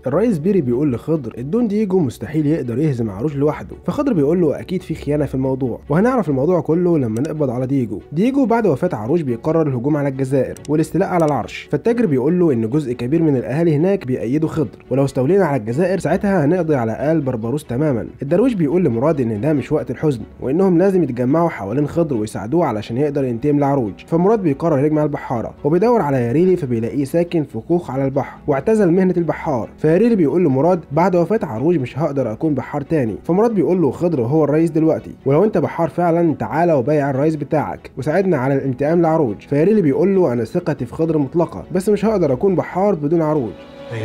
الرئيس بيري بيقول لخضر الدون دييجو مستحيل يقدر يهزم عروج لوحده، فخضر بيقول له اكيد في خيانه في الموضوع، وهنعرف الموضوع كله لما نقبض على دييجو. دييجو بعد وفاه عروج بيقرر الهجوم على الجزائر والاستيلاء على العرش، فالتاجر بيقول له ان جزء كبير من الاهالي هناك بيأيدوا خضر، ولو استولينا على الجزائر ساعتها هنقضي على آل بربروس تماما. الدرويش بيقول لمراد ان ده مش وقت الحزن، وانهم لازم يتجمعوا حوالين خضر ويساعدوه علشان يقدر ينتقم لعروج. فمراد بيقرر يجمع البحاره وبيدور على ياريلي، فبيلاقيه ساكن في كوخ على البحر واعتزل مهنه البحار. فياريلي بيقول لمراد بعد وفاه عروج مش هقدر اكون بحار تاني. فمراد بيقول له خضر هو الرئيس دلوقتي، ولو انت بحار فعلا تعالى وبايع الرئيس بتاعك وساعدنا على الانتقام لعروج. فياريلي بيقول له انا ثقتي في خضر مطلقه، بس مش هقدر اكون بحار بدون عروج.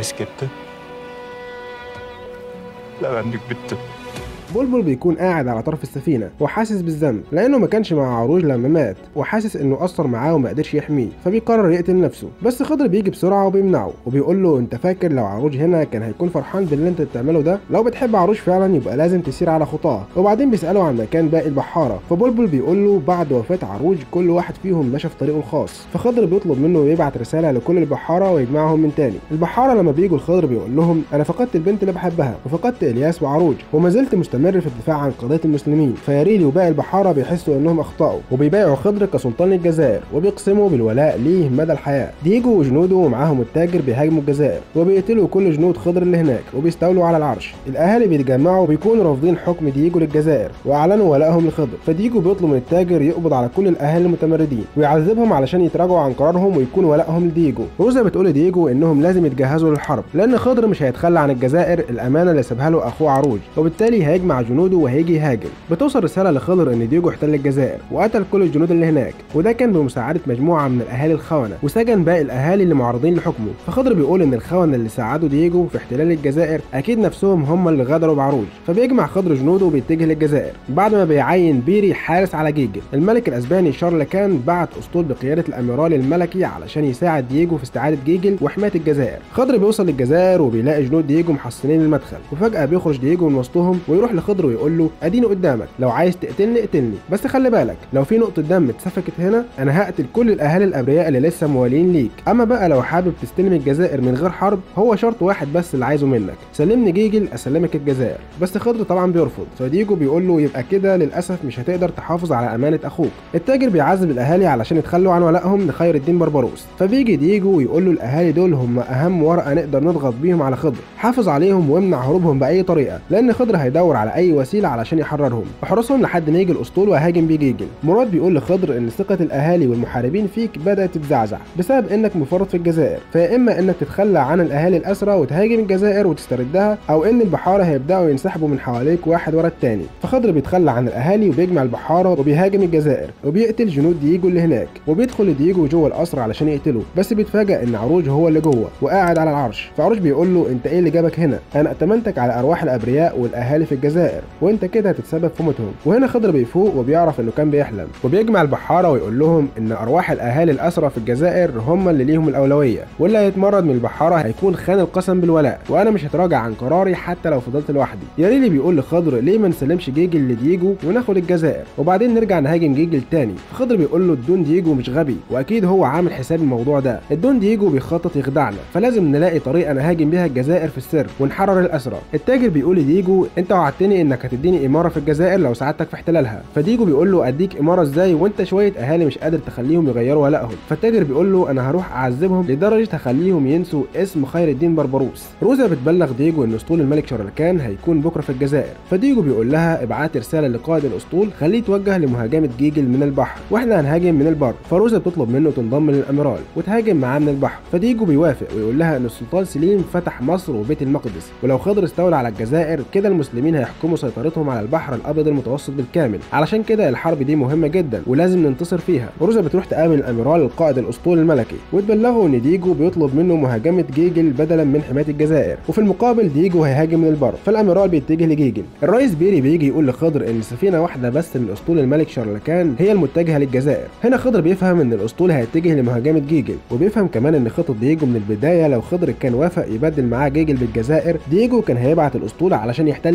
بلبل بيكون قاعد على طرف السفينه وحاسس بالذنب لانه ما كانش مع عروج لما مات، وحاسس انه قصر معاه وما قدرش يحميه، فبيقرر يقتل نفسه. بس خضر بيجي بسرعه وبيمنعه وبيقول له انت فاكر لو عروج هنا كان هيكون فرحان باللي انت بتعمله ده؟ لو بتحب عروج فعلا يبقى لازم تسير على خطاه. وبعدين بيساله عن مكان باقي البحاره، فبلبل بيقول له بعد وفاه عروج كل واحد فيهم مشى في طريقه الخاص. فخضر بيطلب منه يبعت رساله لكل البحاره ويجمعهم من تاني. البحاره لما بيجوا لخضر بيقول لهم انا فقدت البنت اللي بحبها وفقدت الياس وعروج وما زلت مستمر في الدفاع عن قضيه المسلمين. فياريلي وباقي البحاره بيحسوا انهم اخطاوا وبيبايعوا خضر كسلطان الجزائر وبيقسموا بالولاء ليه مدى الحياه. دييجو وجنوده ومعاهم التاجر بيهاجموا الجزائر وبيقتلوا كل جنود خضر اللي هناك وبيستولوا على العرش. الاهالي بيتجمعوا وبيكونوا رافضين حكم دييجو للجزائر واعلنوا ولائهم لخضر. فدييجو بيطلب من التاجر يقبض على كل الاهالي المتمردين ويعذبهم علشان يتراجعوا عن قرارهم ويكون ولائهم لدييجو. روزا بتقول لدييجو انهم لازم يتجهزوا للحرب لان خضر مش هيتخلى عن الجزائر، الامانه اللي سابها له اخوه عروج، وبالتالي هيجمع جنوده وهيجي يهاجم. بتوصل رساله لخضر ان دييجو احتل الجزائر وقتل كل الجنود اللي هناك، وده كان بمساعده مجموعه من الاهالي الخونه، وسجن باقي الاهالي اللي معارضين لحكمه. فخضر بيقول ان الخونه اللي ساعدوا دييجو في احتلال الجزائر اكيد نفسهم هم اللي غدروا بعروج. فبيجمع خضر جنوده وبيتجه للجزائر بعد ما بيعين بيري حارس على جيجل. الملك الاسباني شارلكان بعت اسطول بقياده الاميرال الملكي علشان يساعد دييجو في استعاده جيجل وحمايه الجزائر. خضر بيوصل للجزائر وبيلاقي جنود دييجو محصنين المدخل، وفجاه بيخرج دييجو من وسطهم ويروح لخضر ويقول له اديني قدامك، لو عايز تقتلني اقتلني، بس خلي بالك لو في نقطه دم اتسفكت هنا انا هقتل كل الاهالي الابرياء اللي لسه موالين ليك. اما بقى لو حابب تستلم الجزائر من غير حرب هو شرط واحد بس اللي عايزه منك، سلمني جيجل اسلمك الجزائر. بس خضر طبعا بيرفض، فدييجو بيقول له يبقى كده للاسف مش هتقدر تحافظ على امانه اخوك. التاجر بيعذب الاهالي علشان يتخلوا عن ولائهم لخير الدين بربروس. فبيجي دييجو ويقول له الاهالي دول هم اهم ورقه نقدر نضغط بيهم على خضر، حافظ عليهم وامنع هروبهم باي طريقه لان خضر هيدور على اي وسيله علشان يحررهم. احرسهم لحد ما يجي الاسطول وهاجم بيه جيجل. مراد بيقول لخضر ان ثقه الاهالي والمحاربين فيك بدات تتزعزع بسبب انك مفرط في الجزائر، فيا اما انك تتخلى عن الاهالي الاسرى وتهاجم الجزائر وتستردها، او ان البحاره هيبداوا ينسحبوا من حواليك واحد ورا التاني. فخضر بيتخلى عن الاهالي وبيجمع البحاره وبيهاجم الجزائر وبيقتل جنود دييجو اللي هناك، وبيدخل دييجو جوه القصر علشان يقتله، بس بيتفاجئ ان عروج هو اللي جوه وقاعد على العرش. فعروج بيقول له انت ايه اللي جابك هنا؟ انا ائتمنتك على ارواح الابرياء والاهالي في الجزائر وانت كده هتتسبب في موتهم. وهنا خضر بيفوق وبيعرف انه كان بيحلم، وبيجمع البحاره ويقول لهم ان ارواح الاهالي الاسرى في الجزائر هم اللي ليهم الاولويه، واللي هيتمرد من البحاره هيكون خان القسم بالولاء، وانا مش هتراجع عن قراري حتى لو فضلت لوحدي. ياريلي بيقول لخضر ليه ما نسلمش جيجل لدييجو وناخد الجزائر وبعدين نرجع نهاجم جيجل تاني. فخضر بيقول له الدون دييجو مش غبي واكيد هو عامل حساب الموضوع ده، الدون دييجو بيخطط يخدعنا، فلازم نلاقي طريقه نهاجم بيها الجزائر في السر ونحرر الاسرى. التاجر بيقول لدييجو انت وعدتني انك هتديني اماره في الجزائر لو ساعدتك في احتلالها. فدييجو بيقول له اديك اماره ازاي وانت شويه اهالي مش قادر تخليهم يغيروا ولائهم؟ فالتاجر بيقول له انا هروح اعذبهم لدرجه هخليهم ينسوا اسم خير الدين بربروس. روزا بتبلغ دييجو ان اسطول الملك شارلكان هيكون بكره في الجزائر، فدييجو بيقول لها ابعت رساله لقائد الاسطول خليه يتوجه لمهاجمه جيجل من البحر واحنا هنهاجم من البر. فروزا بتطلب منه تنضم للاميرال وتهاجم معاه من البحر، فدييجو بيوافق ويقول لها ان السلطان سليم فتح مصر وبيت المقدس، ولو خضر استولى على الجزائر كده المسلمين هيحكموا سيطرتهم على البحر الابيض المتوسط بالكامل، علشان كده الحرب دي مهمه جدا ولازم ننتصر فيها. روزا بتروح تقابل الاميرال القائد الاسطول الملكي وتبلغه ان دييجو بيطلب منه مهاجمه جيجل بدلا من حمايه الجزائر، وفي المقابل دييجو هيهاجم من البر، فالاميرال بيتجه لجيجل. الرئيس بيري بيجي يقول لخضر ان سفينه واحده بس من اسطول الملك شارلكان هي المتجهه للجزائر. هنا خضر بيفهم ان الاسطول هيتجه لمهاجمه جيجل، وبيفهم كمان ان خطه دييجو من البدايه لو خضر كان وافق يبدل معاه جيجل بالجزائر، دييجو كان هيبعت الاسطول علشان يحتل الجزائر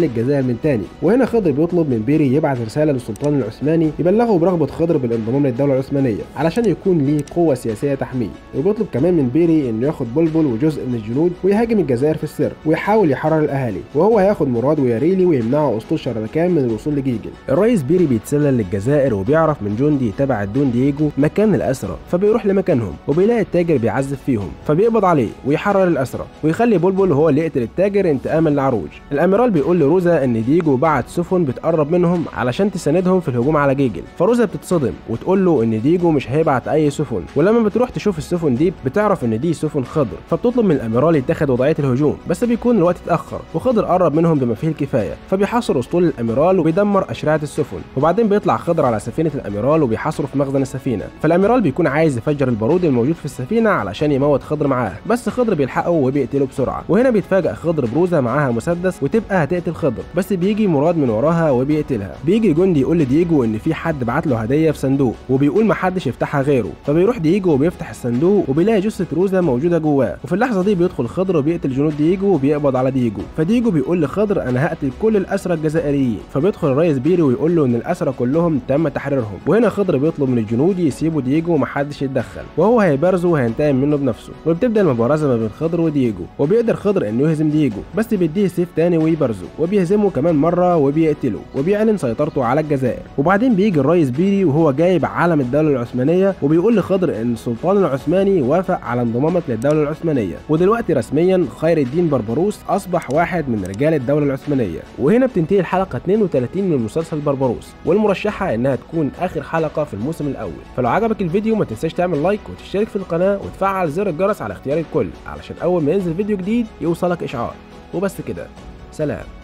تتفاعل من تاني. وهنا خضر بيطلب من بيري يبعت رساله للسلطان العثماني يبلغه برغبه خضر بالانضمام للدوله العثمانيه علشان يكون ليه قوه سياسيه تحميه. وبيطلب كمان من بيري انه ياخد بلبل وجزء من الجنود ويهاجم الجزائر في السر ويحاول يحرر الاهالي، وهو هياخد مراد وياريلي ويمنعوا اسطول شردكان من الوصول لجيجل. الرئيس بيري بيتسلل للجزائر وبيعرف من جندي تبع الدون دييجو مكان الاسرى، فبيروح لمكانهم وبيلاقي التاجر بيعذب فيهم، فبيقبض عليه ويحرر الاسرى ويخلي بلبل هو اللي يقتل التاجر انتقاما لعروج. الاميرال بيقول لروزا ان دييجو بعت سفن بتقرب منهم علشان تساندهم في الهجوم على جيجل، فروزا بتصطدم وتقول له ان دييجو مش هيبعت اي سفن، ولما بتروح تشوف السفن دي بتعرف ان دي سفن خضر، فبتطلب من الاميرال يتخذ وضعيه الهجوم، بس بيكون الوقت اتاخر وخضر قرب منهم بما فيه الكفايه، فبيحاصر اسطول الاميرال وبيدمر اشرعه السفن. وبعدين بيطلع خضر على سفينه الاميرال وبيحاصره في مخزن السفينه، فالاميرال بيكون عايز يفجر البارود الموجود في السفينه علشان يموت خضر معاه، بس خضر بيلحقه وبيقتله بسرعه. وهنا بيتفاجئ خضر بروزا معاها مسدس وتبقى هتقتل خضر، بس بيجي مراد من وراها وبيقتلها. بيجي جندي يقول لدييجو ان في حد بعت له هديه في صندوق وبيقول محدش يفتحها غيره، فبيروح دييجو وبيفتح الصندوق وبيلاقي جثه روزا موجوده جواه. وفي اللحظه دي بيدخل خضر وبيقتل جنود دييجو وبيقبض على دييجو، فدييجو بيقول لخضر انا هقتل كل الاسرى الجزائريين، فبيدخل الرئيس بيري ويقول له ان الاسرى كلهم تم تحريرهم. وهنا خضر بيطلب من الجنود يسيبوا دييجو ومحدش يتدخل، وهو هيبارزه وهينتقم منه بنفسه. وبتبدا المبارزه ما بين خضر ودييجو، وبيقدر خضر انه يهزم دييجو، بس بيديه سيف تاني ويبارزه وبيهزمه كمان مره وبيقتله وبيعلن سيطرته على الجزائر. وبعدين بيجي الرئيس بيري وهو جايب علم الدوله العثمانيه وبيقول لخضر ان السلطان العثماني وافق على انضمامك للدوله العثمانيه، ودلوقتي رسميا خير الدين بربروس اصبح واحد من رجال الدوله العثمانيه. وهنا بتنتهي الحلقه 32 من مسلسل بربروس، والمرشحه انها تكون اخر حلقه في الموسم الاول. فلو عجبك الفيديو ما تنساش تعمل لايك وتشترك في القناه وتفعل زر الجرس على اختيار الكل علشان اول ما ينزل فيديو جديد يوصلك اشعار. وبس كده، سلام.